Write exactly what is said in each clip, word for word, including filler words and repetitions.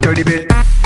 dirty bit.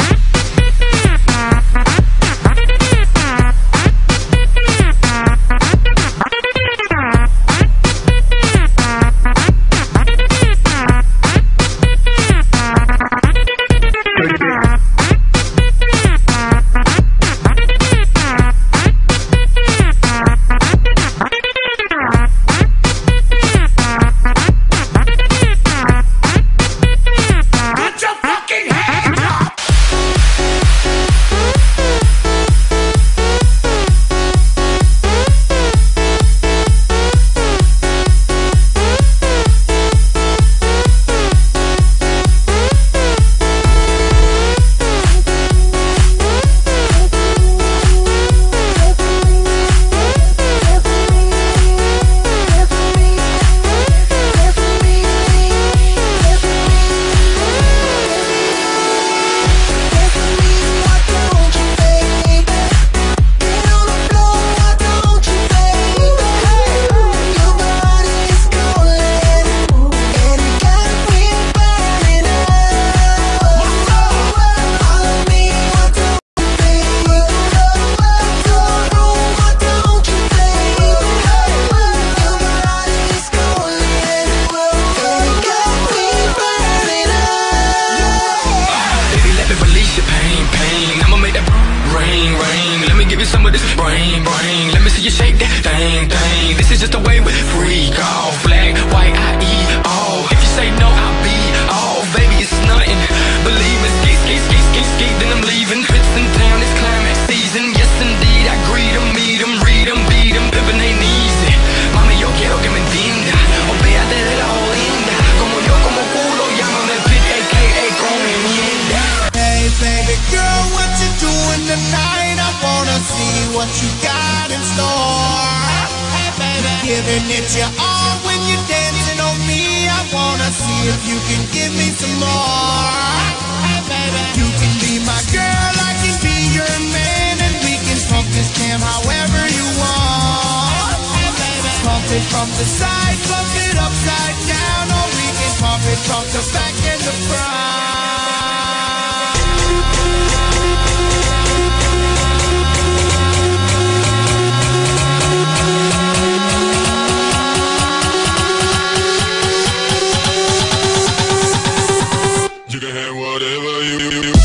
Some of this brain, brain. Let me see you shake that thing, thing. This is just a way with freak off. Black, white, I eat all. If you say no, I'll be off. Baby, it's nothing. Believe it, ski, ski, ski, ski, ski. Then I'm leaving. Trips in town, it's climax season. Yes, indeed, I greet them, meet them, read them, beat them. Pimpin' ain't easy. Mami, yo quiero que me entienda. Olvídate de la jodida. Como yo, como culo, llámame Pit, A K A con enmienda. Hey, baby girl, what you doing tonight? I wanna see what you got in store. Hey baby, giving it your all when you're dancing on me. I wanna see if you can give me some more. Hey baby, you can be my girl, I can be your man, and we can pump this jam however you want. Hey baby, pump it from the side, pump it upside down, or we can pump it from the back and the front. You can have whatever you, you, you.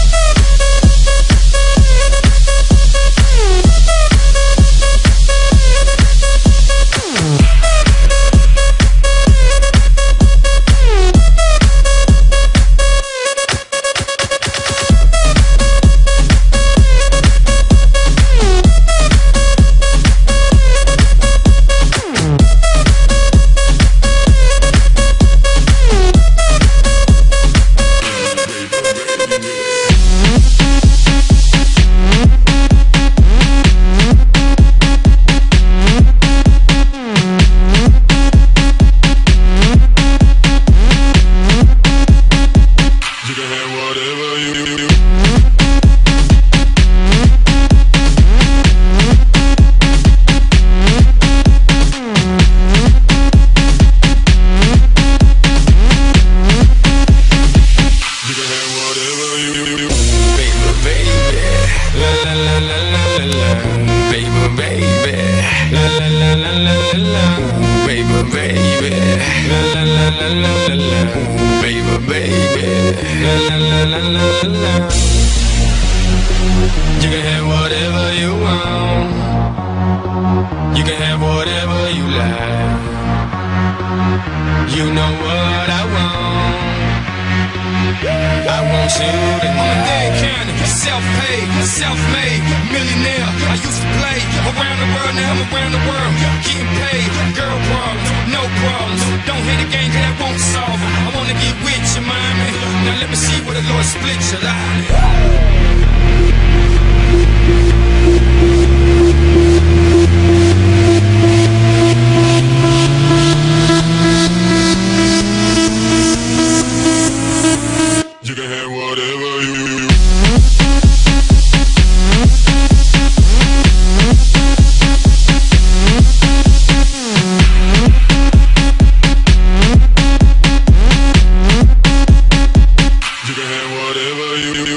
You can have whatever you want. You can have whatever you like. You know what I want. I want you tonight. Dade County, self-paid, self-made, millionaire. I used to play around the world, now I'm around the world, getting paid. Girl problems, no problems. Don't hit the game, cause that won't solve it. I wanna get with you, mommy. Now let me see where the Lord split your life. You can have whatever you, you, you. You can have whatever you, you, you.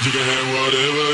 You can have whatever